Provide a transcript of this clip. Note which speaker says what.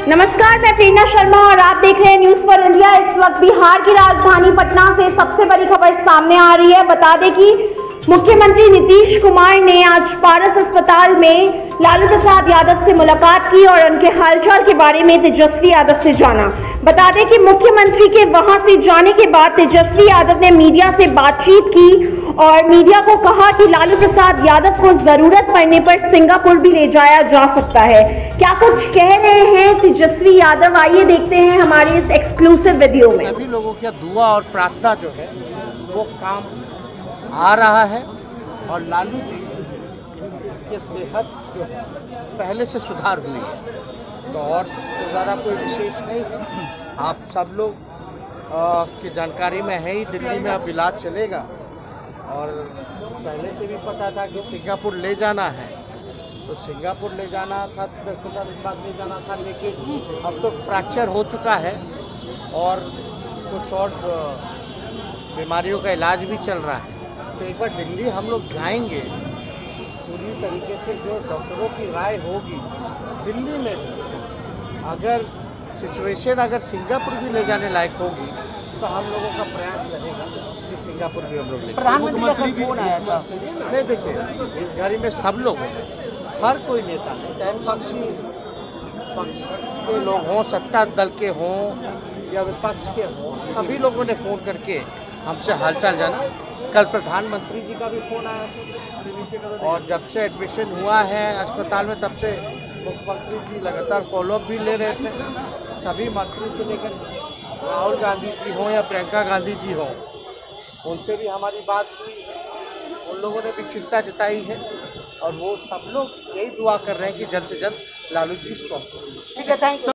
Speaker 1: नमस्कार, मैं प्रेरणा शर्मा और आप देख रहे हैं न्यूज फॉर इंडिया। इस वक्त बिहार की राजधानी पटना से सबसे बड़ी खबर सामने आ रही है। बता दें कि मुख्यमंत्री नीतीश कुमार ने आज पारस अस्पताल में लालू प्रसाद यादव से मुलाकात की और उनके हालचाल के बारे में तेजस्वी यादव से जाना। बता दें कि मुख्यमंत्री के वहां से जाने के बाद तेजस्वी यादव ने मीडिया से बातचीत की और मीडिया को कहा कि लालू प्रसाद यादव को जरूरत पड़ने पर सिंगापुर भी ले जाया जा सकता है। क्या कुछ कह रहे हैं तेजस्वी यादव, आइए देखते हैं हमारे इस एक्सक्लूसिव वीडियो में।
Speaker 2: सभी लोगों की दुआ और प्रार्थना जो है वो काम आ रहा है और लालू जी की सेहत जो है पहले से सुधार हुई है, तो और तो ज़्यादा कोई विशेष नहीं है। आप सब लोग की जानकारी में है ही, दिल्ली में अब इलाज चलेगा और पहले से भी पता था कि सिंगापुर ले जाना है, तो सिंगापुर ले जाना था, 10-15 दिन बाद ले जाना था, लेकिन अब तो फ्रैक्चर हो चुका है और कुछ और बीमारियों का इलाज भी चल रहा है। तो एक बार दिल्ली हम लोग जाएंगे, पूरी तरीके से जो डॉक्टरों की राय होगी दिल्ली में भी, अगर सिचुएशन अगर सिंगापुर भी ले जाने लायक होगी तो हम लोगों का प्रयास रहेगा कि सिंगापुर भी हम लोग ले।
Speaker 3: प्रधानमंत्री का फोन आया था।
Speaker 2: नहीं, देखिए इस घड़ी में सब लोग हैं, हर कोई नेता है, चाहे पक्ष के लोग हों, सत्ता दल के हों या विपक्ष के हों, सभी लोगों ने फ़ोन करके हमसे हालचाल जाना। कल प्रधानमंत्री जी का भी फ़ोन आया और जब से एडमिशन हुआ है अस्पताल में तब से मुख्यमंत्री जी लगातार फॉलोअप भी ले रहे थे। सभी मंत्री से लेकर राहुल गांधी जी हों या प्रियंका गांधी जी हों, उनसे भी हमारी बात हुई, उन लोगों ने भी चिंता जताई है और वो सब लोग यही दुआ कर रहे हैं कि जल्द से जल्द लालू जी स्वस्थ हो।
Speaker 3: ठीक है, थैंक्स।